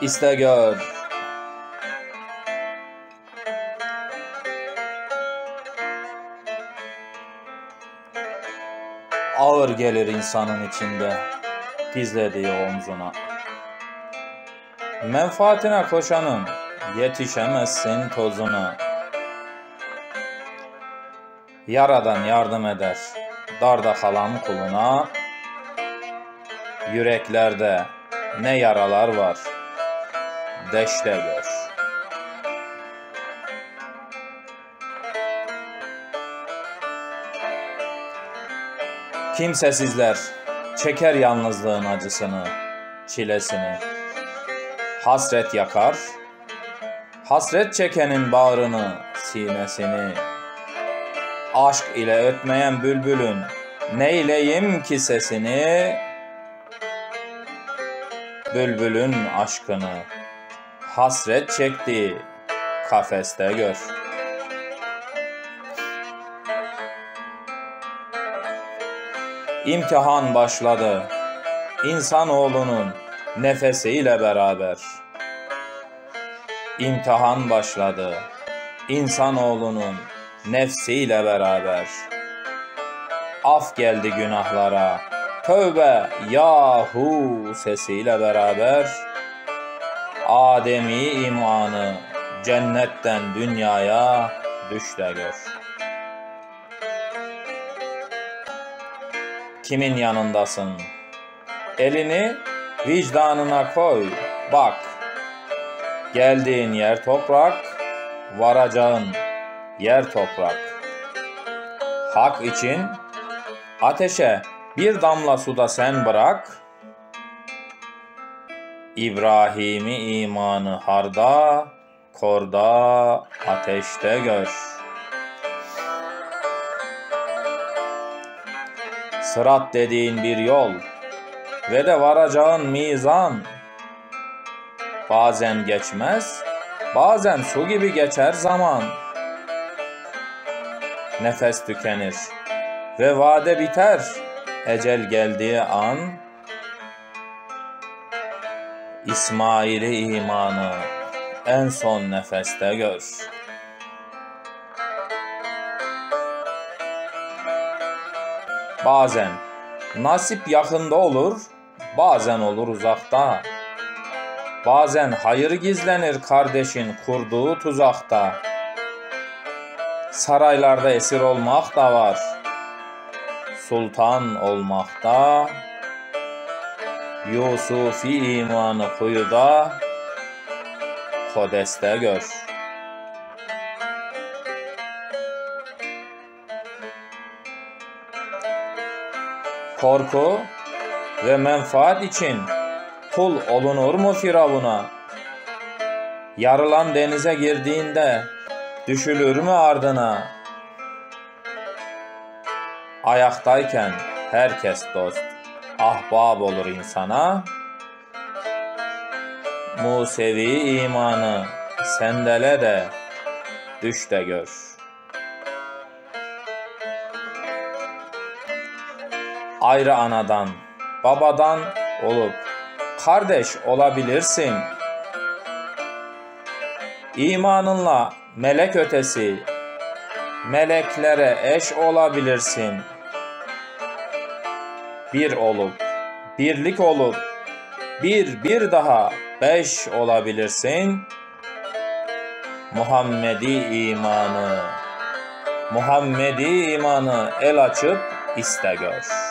İste gör. Ağır gelir insanın içinde gizlediği omzuna. Menfaatine koşanın yetişemezsin tozuna. Yaradan yardım eder darda kalan kuluna. Yüreklerde ne yaralar var, deşte gör. Kimsesizler çeker yalnızlığın acısını, çilesini. Hasret yakar, hasret çekenin bağrını, sinesini. Aşk ile ötmeyen bülbülün neyleyim ki sesini? Bülbülün aşkını hasret çektiği kafeste gör. İmtihan başladı insanoğlunun nefesiyle beraber. İmtihan başladı insanoğlunun nefsiyle beraber. Af geldi günahlara, tövbe yahu sesiyle beraber. Ademi imanı cennetten dünyaya düş de gör. Kimin yanındasın? Elini vicdanına koy, bak. Geldiğin yer toprak, varacağın yer toprak. Hak için ateşe bir damla suda sen bırak. İbrahim'i imanı harda, korda, ateşte gör. Sırat dediğin bir yol ve de varacağın mizan. Bazen geçmez, bazen su gibi geçer zaman. Nefes tükenir ve vade biter, ecel geldiği an. İsmail'i imanı en son nefeste gör. Bazen nasip yakında olur, bazen olur uzakta. Bazen hayır gizlenir kardeşin kurduğu tuzakta. Saraylarda esir olmak da var, sultan olmak da. Yusufi imanı kuyuda, kodeste gör. Korku ve menfaat için kul olunur mu Firavun'a? Yarılan denize girdiğinde düşülür mü ardına? Ayaktayken herkes dost, ahbab olur insana. Musevi imanı sendele de düş de gör. Ayrı anadan, babadan olup kardeş olabilirsin. İmanınla melek ötesi, meleklere eş olabilirsin. Bir olup, birlik olup, bir daha 5 olabilirsin. Muhammedi imanı el açıp iste gör.